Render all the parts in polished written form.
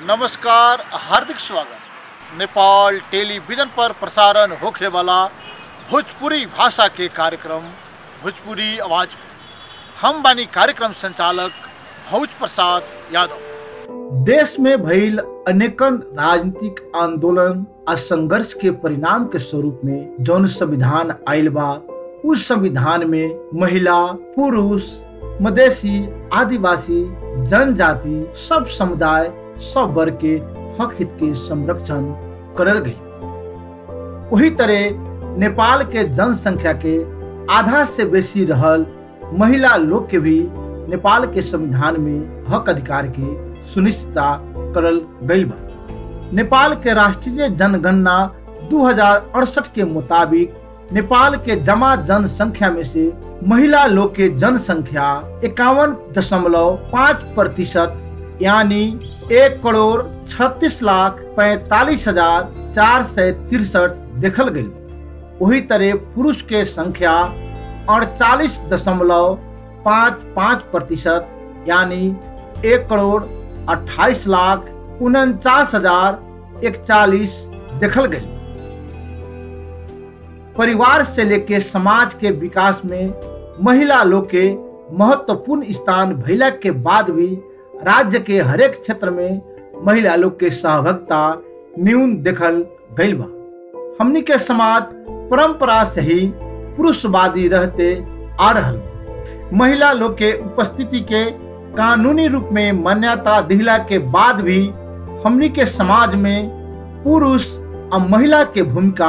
नमस्कार, हार्दिक स्वागत। नेपाल टेलीविजन पर प्रसारण होने वाला भोजपुरी भाषा के कार्यक्रम भोजपुरी आवाज में हम बानी कार्यक्रम संचालक भोज प्रसाद यादव। देश में भइल अनेकन राजनीतिक आंदोलन और संघर्ष के परिणाम के स्वरूप में जौन संविधान आयल बा, उस संविधान में महिला, पुरुष, मधेसी, आदिवासी, जनजाति, सब समुदाय, सब वर्ग के हक हित के संरक्षण करल गई। वही तरह नेपाल के जनसंख्या के आधा से बेसी रहल महिला लोग के भी नेपाल के संविधान में हक अधिकार के सुनिश्चितता करल गई बा। नेपाल के राष्ट्रीय जनगणना 2068 के मुताबिक नेपाल के जमा जनसंख्या में से महिला लोग के जनसंख्या 51.5% यानी 1,36,45,463 देखल गई। वही तरह पुरुष के संख्या 48.55% यानी 1,28,49,041 देखल गई। परिवार से लेके समाज के विकास में महिला लोग के महत्वपूर्ण स्थान भइला के बाद भी राज्य के हरेक क्षेत्र में महिला लोग के सहभागिता न्यून देखल गई बा। हमनी के समाज परंपरा से ही पुरुषवादी रहते आ रहल बा। महिला लोग के उपस्थिति के कानूनी रूप में मान्यता दिला के बाद भी हमनी के समाज में पुरुष और महिला के भूमिका,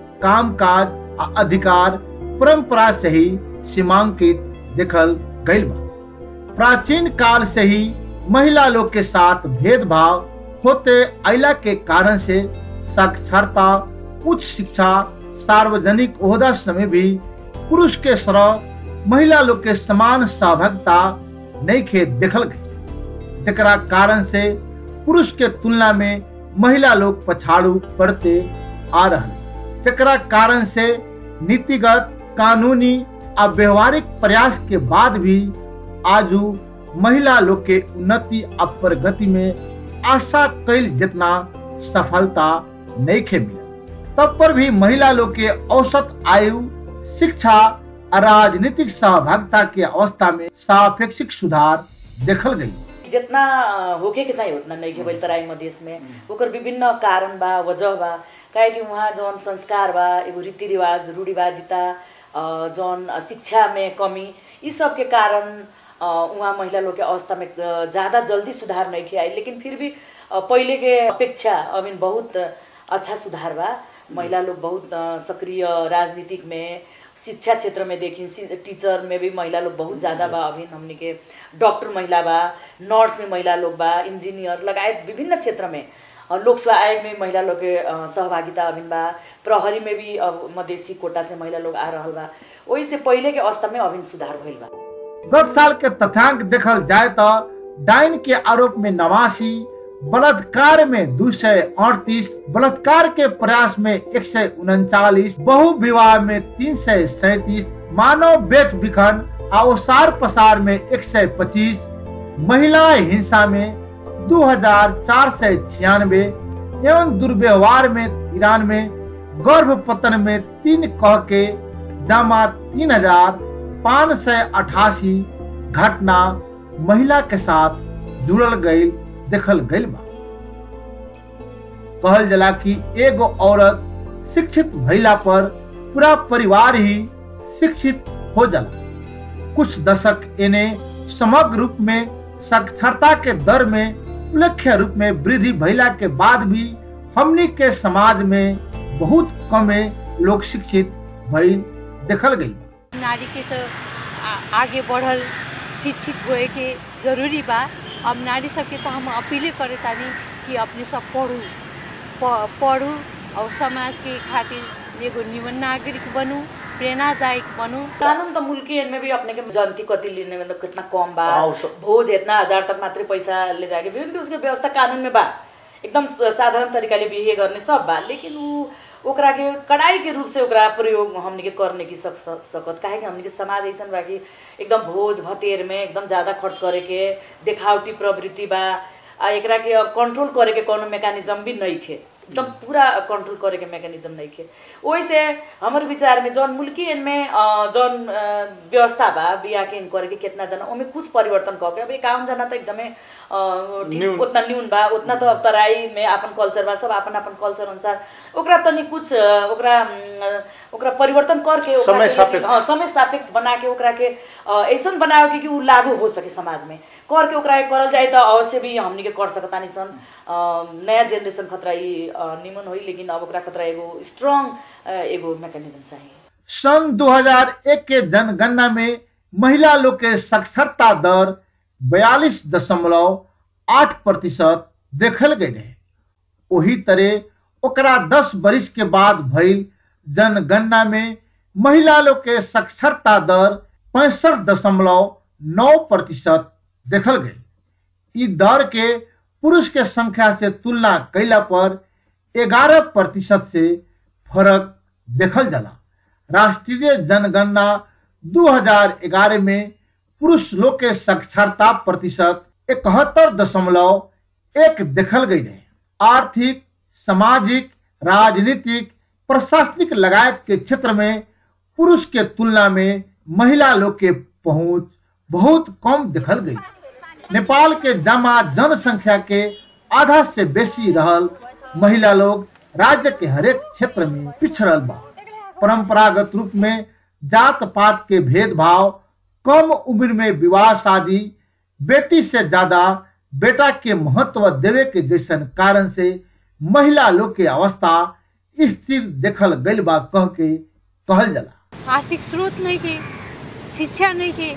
कामकाज और अधिकार परंपरा से ही सीमांकित देखल गई बा। प्राचीन काल से ही महिला लोग के साथ भेदभाव होते आइला के कारण से साक्षरता, उच्च शिक्षा, सार्वजनिक ओहदा समय भी पुरुष के तरह महिला लोग के समान सहभागिता नहीं खे देखल गई, जेकरा कारण से पुरुष के तुलना में महिला लोग पछाड़ू पड़ते आ रहल, जेकरा कारण से नीतिगत, कानूनी और व्यवहारिक प्रयास के बाद भी आजू महिला लोग के उन्नति और प्रगति में आशा कैल जितना सफलता नहीं खे मिला। तब पर भी महिला लोग के औसत आयु, शिक्षा और राजनीतिक सहभागिता के अवस्था में सापेक्षिक सुधार देखल गई। जितना होके के चाहिए उतना नहीं खेल तराई मधेश में ओकर विभिन्न कारण बा, वजह बा। काहे कि वहाँ जौन संस्कार बा, एगो रीति रिवाज, रूढ़िवादिता, जौन शिक्षा में कमी, इस सब के कारण वहाँ महिला लोग के अवस्था में ज़्यादा जल्दी सुधार नहीं किया। लेकिन फिर भी पहले के अपेक्षा अभी बहुत अच्छा सुधार बा। महिला लोग बहुत सक्रिय राजनीतिक में, शिक्षा क्षेत्र में देखी, टीचर में भी महिला लोग बहुत ज़्यादा बा। अभी हमने के डॉक्टर महिला बा, नर्स में महिला लोग बा, इंजीनियर लगायत विभिन्न क्षेत्र में, लोकसेवा आयोग में महिला लोग के सहभागिता अभी बा। प्रहरी में भी अब मधेसी कोटा से महिला लोग आ रहा बा। वही से पहले के अवस्था में अभी सुधार भइल बा। गत साल के तथ्यांक देखल जाए तो डाइन के आरोप में 89, बलात्कार में 238, बलात्कार के प्रयास में 139, बहु विवाह में 337, मानव बेच बिखन और ओसार पसार में 125, महिला हिंसा में 2496 एवं दुर्व्यवहार में 93, गर्भपतन में 3 कह के जमा 3588 घटना महिला के साथ जुड़ल गई देखल गई बा। कहल जला कि एगो औरत शिक्षित भइला पर पूरा परिवार ही शिक्षित हो जाला। कुछ दशक एने समग्र रूप में साक्षरता के दर में उल्लेख्य रूप में वृद्धि भइला के बाद भी हमनी के समाज में बहुत कमे लोग शिक्षित भइल देखल गई। नारी के तो आगे बढ़ल, शिक्षित होए के जरूरी बा। अब नारी सबके तो हम अपील करे तानी कि अपने सब पढ़ू और समाज के खातिर एगो निमन नागरिक बनू, प्रेरणादायक बनू। कानून तो मुल्की में भी अपने के जनती कति लेने मतलब कितना कम बा, भोज इतना 1000 तक मात्र पैसा ले जाके भी उसके व्यवस्था कानून में बा, एकदम साधारण तरीका ले बिहे करने सब बा। लेकिन ओकरा के कड़ाई के रूप से ओकरा प्रयोग हमने के करने की सकत। काहे कि हमने के समाज ऐसा बा कि एकदम भोज भतेर में एकदम ज़्यादा खर्च करे के, देखावटी प्रवृत्ति बा, आ एकरा के अब कंट्रोल करे के कोनो मैकेनिज्म भी नहीं खे, एकदम पूरा कंट्रोल करे के मैकेनिज्म नहीं खे। ओहि से हमर विचार में जौन मुल्की इनमें जौन व्यवस्था बा बिया के इन करे के कितना जना ओमे कुछ परिवर्तन क के अब 51 जना तो एकदमै उतना न्यून बा, उतना तो अब तराई में अपन कल्चर बा, सब अपन अपन कल्चर अनुसार ओकरा तनी कुछ ओकरा परिवर्तन करके समय सापेक्ष बना के ओकरा के ऐसन बनाओ कि उ लागू हो सके समाज में करके ओकरा करल जाए तो अवश्य भी हमनी के कर सकतानी सन। नया जेनरेशन खतरा निमन होई, लेकिन अब ओकरा खतरा एगो स्ट्रांग एगो मैकेनिज्म चाहिए। सन 2001 के जनगणना में महिला लोग के साक्षरता दर 42.8% देखल गए रहे। वही तरह ओकरा 10 वर्ष के बाद भइल जनगणना में महिला लोग के साक्षरता दर 65.9% देखल गए। इस दर के पुरुष के संख्या से तुलना कैला पर 11% से फर्क देखल जाला। राष्ट्रीय जनगणना 2011 में पुरुष लोग के साक्षरता प्रतिशत 71.1 देखल गई है। आर्थिक, सामाजिक, राजनीतिक, प्रशासनिक लगायत के क्षेत्र में पुरुष के तुलना में महिला लोग के पहुंच बहुत कम देखल गई। नेपाल के जमा जनसंख्या के आधा से बेसी रहल महिला लोग राज्य के हरेक क्षेत्र में पिछड़ल बा। परंपरागत रूप में जात पात के भेदभाव, कम उम्र में विवाह शादी, बेटी से ज्यादा बेटा के महत्व देवे के जैसन कारण से महिला लोग के अवस्था स्थिर देखल गइल बा कह के कहल जाला। आर्थिक स्रोत नहीं के, शिक्षा नहीं के,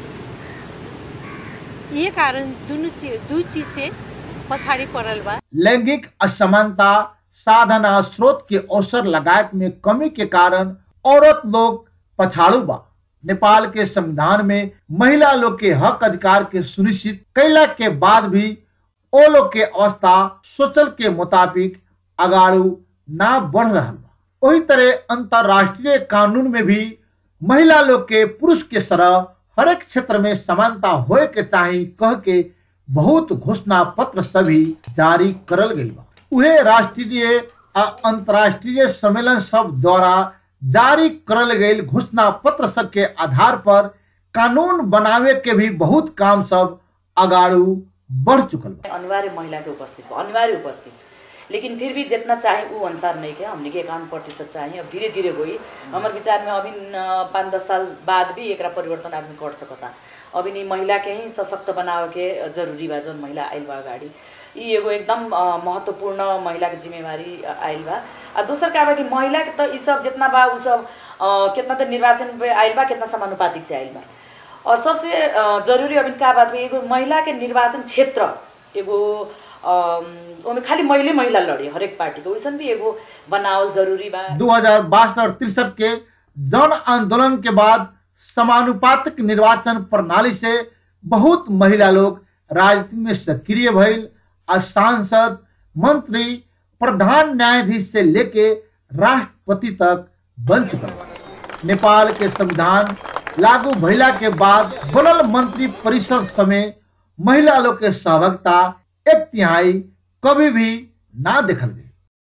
ये कारण दू चीज से पछाड़ी पड़ल बा। लैंगिक असमानता, साधना, स्रोत के अवसर लगायत में कमी के कारण औरत लोग पछाड़ू बा। नेपाल के संविधान में महिला लोग के हक अधिकार के सुनिश्चित कैला के बाद भी ओ लोग के अवस्था सोचल के मुताबिक अगाड़ू ना बढ़ रहा बा। वही तरह अंतरराष्ट्रीय कानून में भी महिला लोग के पुरुष के तरह हरेक क्षेत्र में समानता होए के चाही कह के बहुत घोषणा पत्र सभी जारी करल गई बा। उहे राष्ट्रीय आ अंतरराष्ट्रीय सम्मेलन सब द्वारा जारी करल गई घोषणा पत्र सब के आधार पर कानून बनावे के भी बहुत काम सब अगाड़ू बढ़ चुकल बा। अनिवार्य महिला के उपस्थित, अनिवार्य उपस्थित, लेकिन फिर भी जितना चाहे वो अनुसार नहीं के हमने के 51% चाहिए। अब धीरे धीरे हुई हमारे विचार में अभी 5-10 साल बाद भी एक परिवर्तन आदमी कर सकता। अभी नहीं महिला के ही सशक्त बनावे के जरूरी बा। जौन महिला आइल बा अगाडि ई एगो एकदम महत्वपूर्ण महिला के जिम्मेवारी आइल बा। आ दूसर का बा कि महिला के तो ई सब जितना बा उ सब कितना तो निर्वाचन पे आइल बा, कितना समानुपातिक से आइल बा। और सबसे जरूरी अभी का बात में एगो महिला के निर्वाचन क्षेत्र एगो ओमे खाली महिला लड़ी हरेक पार्टी को वैसन भी एगो बनावल जरूरी बा। 2062 और 63 के जन आंदोलन के बाद समानुपातिक निर्वाचन प्रणाली से बहुत महिला लोग राजनीति में सक्रिय भइल। सांसद, मंत्री, प्रधान न्यायाधीश से लेके राष्ट्रपति तक बन चुका। नेपाल के संविधान लागू भइला के बाद बनल मंत्री परिषद समेत महिला लोग के सहभागिता 1/3 कभी भी ना देखल गई।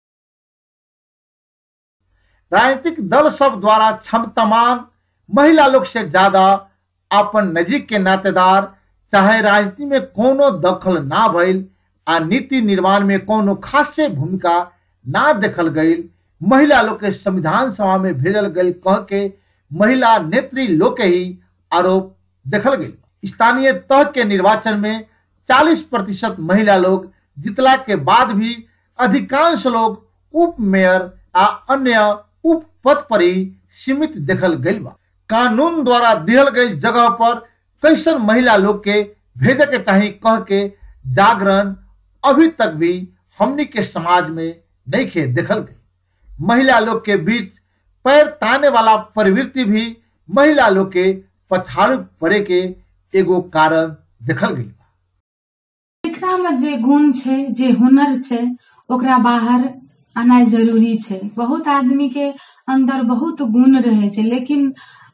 राजनीतिक दल सब द्वारा क्षमतामान महिला लोग से ज्यादा अपन नजीक के नातेदार चाहे राजनीति में कोनो दखल ना भइल आ नीति निर्माण में कोनो खासे भूमिका ना देखल गई। महिला लोग के संविधान सभा में भेजल गई कह के महिला नेत्री लोग के ही आरोप देखल गई। स्थानीय तह के निर्वाचन में 40% महिला लोग जितला के बाद भी अधिकांश लोग उप मेयर आ अन्य उप पद पर ही सीमित देखल गई बा। कानून द्वारा दिहल गई जगह पर कैसन महिला लोग के भेजे के चाही कह के जागरण अभी तक भी हमनी के समाज में नहीं खे देखल गई। महिला लोग के बीच पैर ताने वाला प्रवृत्ति भी महिला लोग के पछाड़ू पड़े के एगो कारण देखल गई। एकरा में जे गुण छे, जे हुनर छे, ओकरा बाहर आना जरूरी छे। बहुत आदमी के अंदर बहुत गुण रहे छे, लेकिन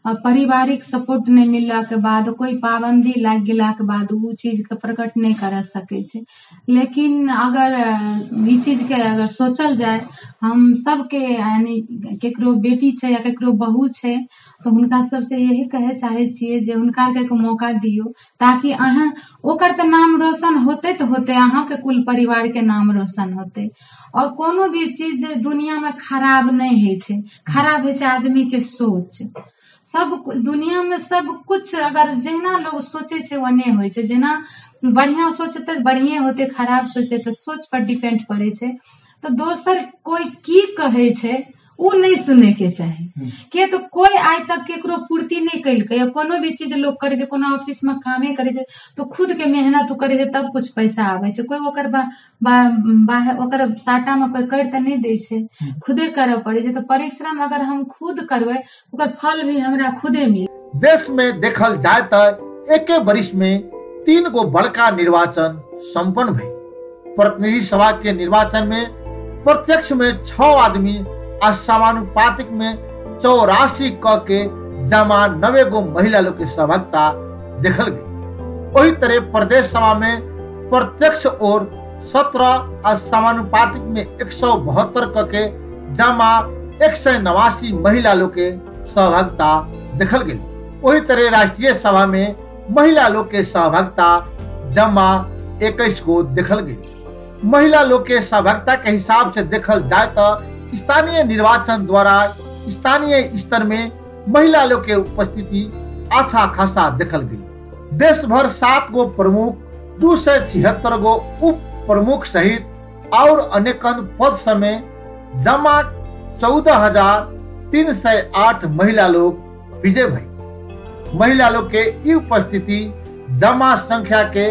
पारिवारिक सपोर्ट नहीं मिलला के बाद, कोई पाबंदी लाग गेला के बाद वो चीज के प्रकट नहीं कर सके छे। लेकिन अगर ई चीज के अगर सोचल जाए, हम सबके यानी केकरो बेटी छे या केकरो बहू छे तो हुनका सबसे यही कहे चाहे छिए जे हुनका के मौका दियो, ताकि अहाँ ओकर त नाम रोशन होते तो होते, अहाँ के कुल परिवार के नाम रोशन होते। और कोनो भी चीज दुनिया में खराब नहीं है छे, खराब है छे आदमी के सोच। सब दुनिया में सब कुछ अगर जेना लोग सोचे छे वने होय छे, जेना बढ़िया सोचते बढ़िया होते, खराब सोचते तो सोच पर डिपेंड करे छे। तो दोसर कोई की कहे छे उ नहीं सुने के चाहे, के तो कोई आज तक केकरो पूर्ति नहीं कैलकै। कोनो भी चीज लोग करे छे, कोनो ऑफिस में कामे करे छे तो खुद के मेहनत करे छे तब कुछ पैसा आवे छे। कोई ओकर साटा में कोई कर त नहीं दे छे, खुदे करे पड़े छे। तो परिश्रम अगर हम खुद करबे ओकर फल भी हमरा खुदे मिले। देश में देखल जाए तो एके वर्ष में 3 गो बड़का निर्वाचन संपन्न भई। प्रतिनिधि सभा के निर्वाचन में प्रत्यक्ष में 6 आदमी आ समानुपातिक में 84 क के जमा 90 गो महिला लोग के सहभागिता देखल गई। वही तरह प्रदेश सभा में प्रत्यक्ष और 17 आ समानुपातिक में 172 क के जमा 189 महिला लोग के सहभागिता देखल गई। वही तरह राष्ट्रीय सभा में महिला लोग के सहभागिता जमा 21 गो देखल गई। महिला लोग के सहभागिता के हिसाब से देखल जाए तो स्थानीय निर्वाचन द्वारा स्थानीय स्तर में महिला लोग के उपस्थिति अच्छा खासा देखल गई। देश भर 7 गो प्रमुख, 276 गो उप प्रमुख सहित और अनेकन पद समेत जमा 14,308 महिला लोग विजय भई। महिला लोग के ई उपस्थिति जमा संख्या के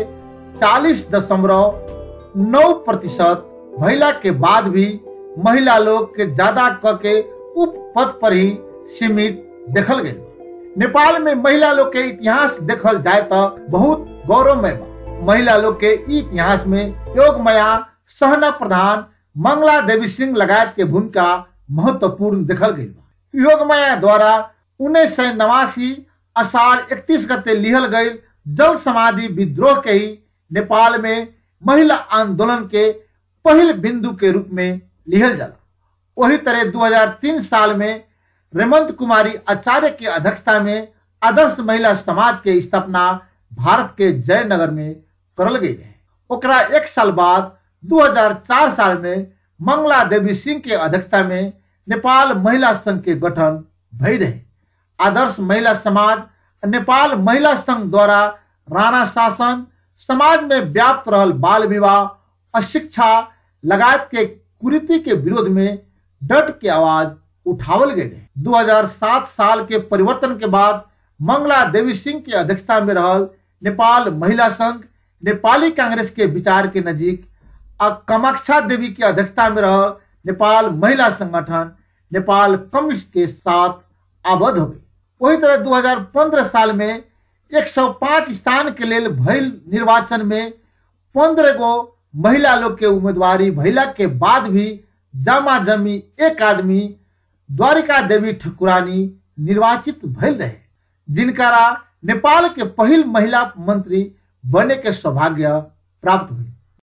40.9% भइला के बाद भी महिला लोग के ज्यादा क के उप पद पर ही सीमित देखल गई। नेपाल में महिला लोग के इतिहास देखल जाए तो बहुत गौरवमय बा। महिला लोग के इतिहास में योगमाया, सहना प्रधान, मंगला देवी सिंह लगायत के भूमिका महत्वपूर्ण देखल गई बा। योगमाया द्वारा 1989 आषाढ़ 31 गते लिहल गई जल समाधि विद्रोह के ही नेपाल में महिला आंदोलन के पहले बिंदु के रूप में लिहल जाला। वही तरह 2003 साल में रेमंत कुमारी आचार्य की अध्यक्षता में आदर्श महिला समाज के स्थापना भारत के जयनगर में करल गई है। ओकरा 1 साल बाद 2004 साल में मंगला देवी सिंह के अध्यक्षता में नेपाल महिला संघ के गठन भई रहे। आदर्श महिला समाज नेपाल महिला संघ द्वारा राणा शासन, समाज में व्याप्त रहल बाल विवाह, अशिक्षा लगायत के कुरीति के विरोध में डट के आवाज उठावल गए। 2007 साल के परिवर्तन के बाद मंगला देवी सिंह की अध्यक्षता में रहल नेपाल महिला संघ नेपाली कांग्रेस के विचार के नजीक और कामाक्षा देवी की अध्यक्षता में रहल नेपाल महिला संगठन नेपाल कम्युनिस्ट के साथ आबद्ध हो गई। वही तरह 2015 साल में 105 स्थान के लिए भइल निर्वाचन में 15 गो महिला लोग के उम्मीदवारी भइला के बाद भी जमा जमी 1 आदमी द्वारिका देवी ठकुरानी निर्वाचित भइल रहे, जिनका नेपाल के पहिल महिला मंत्री बने के सौभाग्य प्राप्त हुई।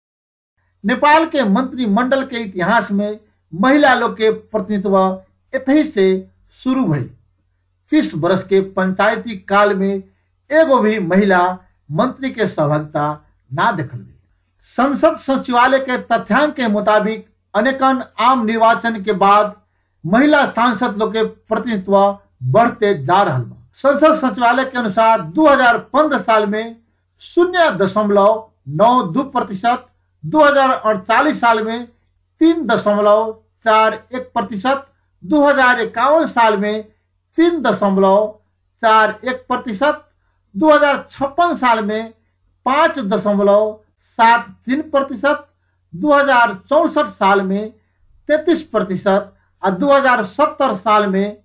नेपाल के मंत्रिमंडल के इतिहास में महिला लोग के प्रतिनिधित्व एतही से शुरू भइल। 30 वर्ष के पंचायती काल में एगो भी महिला मंत्री के सहभागिता ना देखल गई। संसद सचिवालय के तथ्यांक के मुताबिक अनेकन आम निर्वाचन के बाद महिला सांसद लोग के प्रतिनिधित्व बढ़ते जा रहा बा। संसद सचिवालय के अनुसार 2015 साल में 0.92%, 2048 साल में 3.41%, 2051 साल में 3.41%, 2056 साल में 5.73%, 2064 साल में 33% और 2070 साल में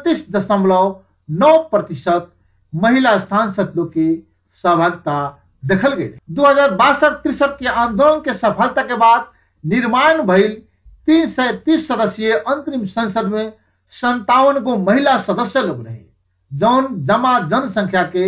29.9% महिला सांसद लोग की सहभागिता देखल गई। 2062-63 के आंदोलन के सफलता के बाद निर्माण भइल 330 सदस्यीय अंतरिम संसद में 57 गो महिला सदस्य लोग रहे। जौन जमा जनसंख्या के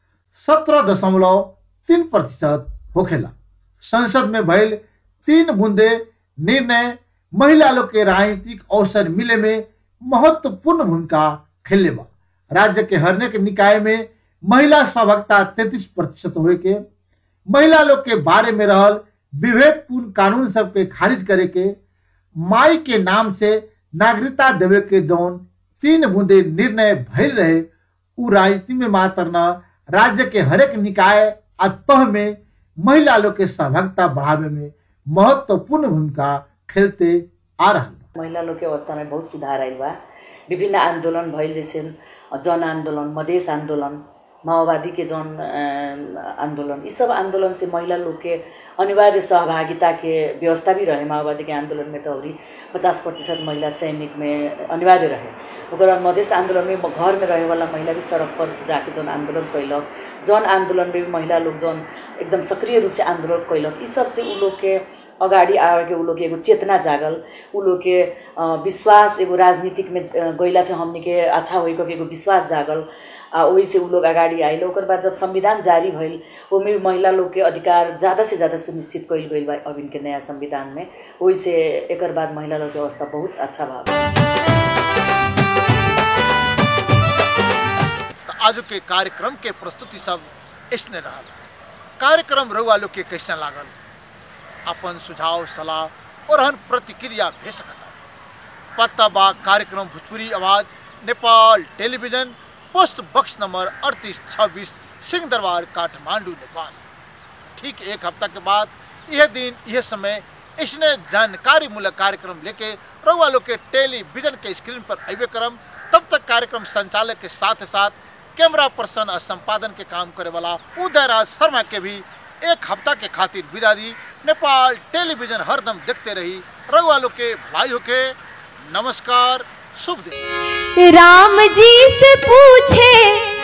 17.3% होखेला। संसद में भइल 3 बूंदे निर्णय महिला लोग के राजनीतिक अवसर मिले में महत्वपूर्ण भूमिका खेलने बा। राज्य के हरेक निकाय में महिला सहभागिता 33% हुए के, महिला लोग के बारे में रहल विभेदपूर्ण कानून सब के खारिज करे के, माई के नाम से नागरिकता देवे के जौन 3 बूंदे निर्णय भइल रहे उ राजनीति में मात्र न राज्य के हरेक निकाय आ तह में महिला लोग के सहभागिता बढ़ावे में महत्वपूर्ण भूमिका खेलते आ रहा। महिला लोग के अवस्था में बहुत सुधार आयल बा। विभिन्न आंदोलन भइल, जैसे जन आंदोलन, मधेश आंदोलन, माओवादी के जन आंदोलन, इस सब आंदोलन से महिला लोग के अनिवार्य सहभागिता के व्यवस्था भी रहे। माओवादी के आंदोलन में तो अवरी 50% महिला सैनिक में अनिवार्य रहे। ओकर मधेश आंदोलन में घर में रहे वाला महिला भी सड़क पर जाके जन आंदोलन कैलक। जन आंदोलन में भी महिला लोग जन एकदम सक्रिय रूप से आंदोलन कैलक। इस सब से उ लोग के अगाडि आए के उ लोग के एगो चेतना जागल, उ लोग के विश्वास एगो राजनीतिक में गइला से हमनी के अच्छा होई के एगो विश्वास जागल। वही से उ लोग अगाडि आइल। ओकर बाद जब संविधान जारी भइल ओमे महिला लोग के अधिकार ज़्यादा से ज़्यादा सुनिश्चित कइल गइल बा अब इनके नया संविधान में। वही से एकर बाद महिला लोग के अवस्था बहुत अच्छा बा। आज के कार्यक्रम के प्रस्तुति सब इसने रहल। कार्यक्रम रउआ लोग के कैसा लागल? अपन सुझाव सलाह और हन प्रतिक्रिया भेज सकता। पता बा कार्यक्रम भोजपुरी आवाज Nepal television, post box number 3826 Singh Durbar Kathmandu Nepal. ठीक 1 हफ्ता के बाद यह दिन यह समय इसने जानकारी मूलक कार्यक्रम लेके रउआ लोग के टेलीविजन के स्क्रीन पर अबे करम। तब तक कार्यक्रम संचालक के साथ साथ कैमरा पर्सन और संपादन के काम करे वाला उदयराज शर्मा के भी 1 हफ्ता के खातिर विदा दी। नेपाल टेलीविजन हरदम देखते रही। रउआ लोग के भलाई होके नमस्कार, शुभ दिन। राम जी से पूछे,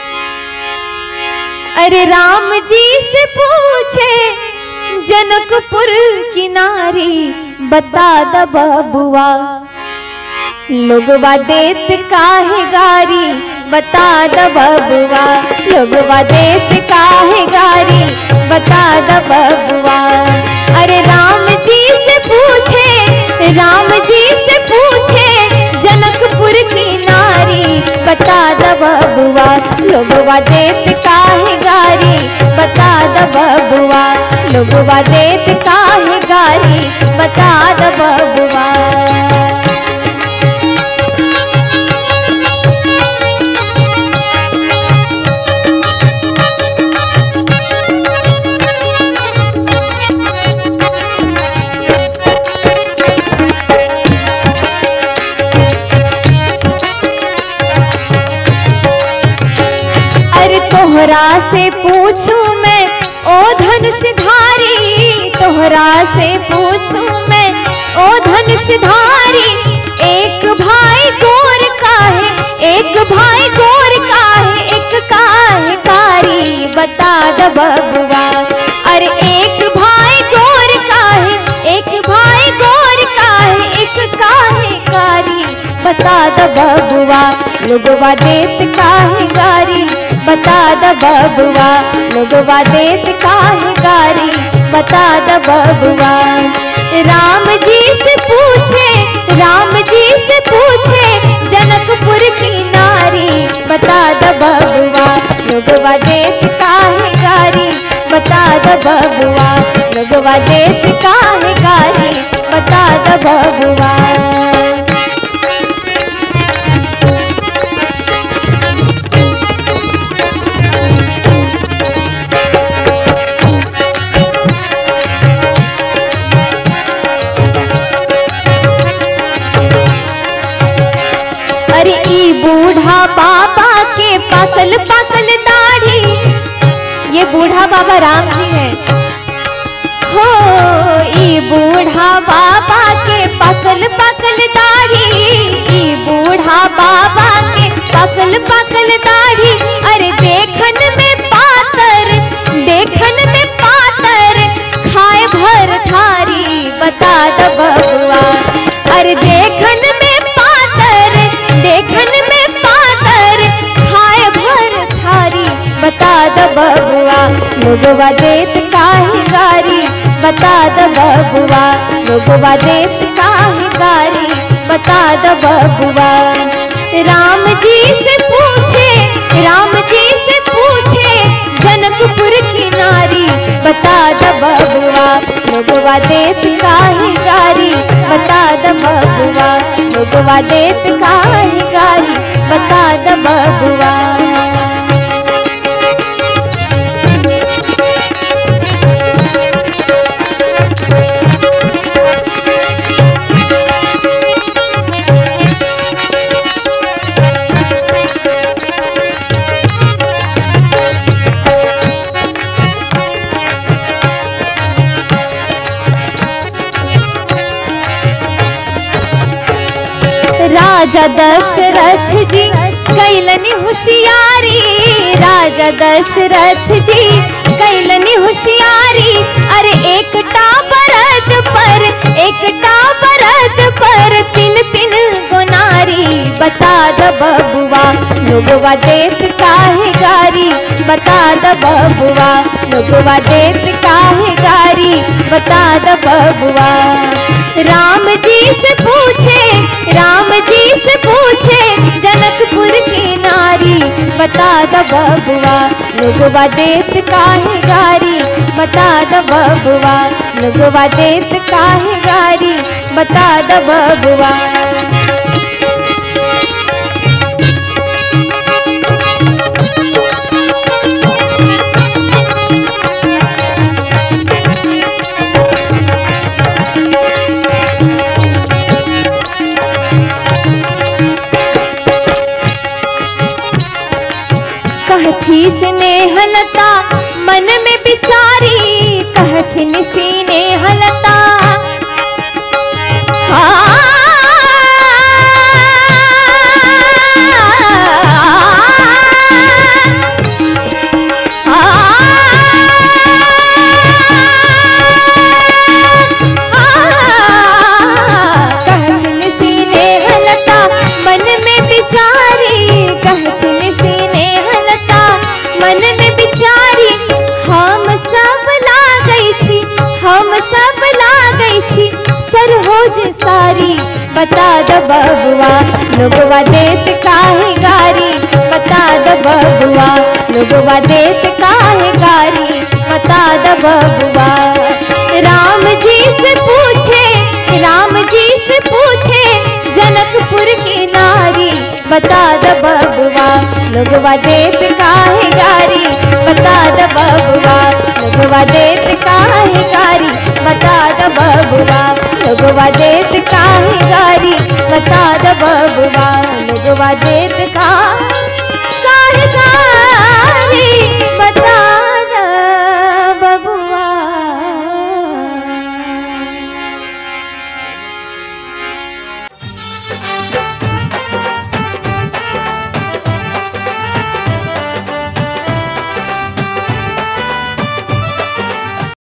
अरे राम जी से पूछे जनकपुर की नारी, बता द बबुआ लोगवा देत काहे गारी, बता द बबुआ लोगवा देत काहे गारी, बता द बबुआ। अरे राम जी से पूछे, राम जी से पूछे जनकपुर की नारी, बता द बबुआ लोगवा देत काहे गारी, बता द बबुआ लोगवा देत काहे गारी, बता द बबुआ। तोहरा से पूछूं मैं ओ धनुषधारी, तोहरा से पूछूं मैं ओ धनुषधारी, एक भाई गोर का है, एक भाई गोर का है, एक काहे कारी, बता द बबुआ। अरे एक भाई गोर का है, एक भाई गोर का है, एक काहे कारी, बता द बबुआ लोगवा देत काहे गारी, बता द बबुआ लोगवा देत काहे गारी, बता द बबुआ। राम जी से पूछे, राम जी से पूछे जनकपुर की नारी, बता द बबुआ लोगवा देत काहे गारी, बता द बबुआ लोगवा देत काहे गारी, बता द बबुआ। अरे ई बूढ़ा बाबा के पाकल पाकल दाढ़ी, ये बूढ़ा बाबा राम जी हैं। हो ई बूढ़ा बाबा के पाकल पाकल दाढ़ी, ई बूढ़ा बाबा के पाकल पाकल दाढ़ी, अरे देखन में पातर, देखन में पातर, खाए भर थारी, बता द बबुआ। अरे देखन में पातर, देखन में पातर, खाए द बबुआ लोगवा देत काहे गारी बता द बबुआ लोगवा देत काहे गारी बता द बबुआ। राम जी से पूछे जनकपुर की नारी बता द बबुआ लोगवा देत काहे गारी बता द बबुआ लोगवा देत काहे गारी बता द बबुआ। राजा दशरथ जी कैलनी होशियारी राजा दशरथ जी कैलनी होशियारी अरे एकटा बरद पर तीन तीन गोनारी बता द बबुआ लोगवा देत काहे गारी बता द बबुआ लोगवा देत काहे गारी बता द बबुआ। राम जी से पूछे जनकपुर की नारी बता द बबुआ लोगवा देत काहे गारी बता द बबुआ लोगवा देत काहे गारी बता द बबुआ। कहथी स्नेहलता मन में बिचारी कहथिन स्नेहलता कहथिन स्नेहलता मन में बिचारी कहथिन स्नेहलता मन में बिचारी हम सब लागै छी सरहोज सारी बता द बबुआ लोगवा देत काहे गारी बता द बबुआ लोगवा देत काहे गारी बता द बबुआ। राम जी से पूछे जनकपुर की नारी बता द बबुआ लोगवा देत काहे गारी बता द बबुआ लोगवा देत काहे गारी बता द बबुआ लोगवा देत काहे गारी बता द बबुआ लोगवा देत काहे गारी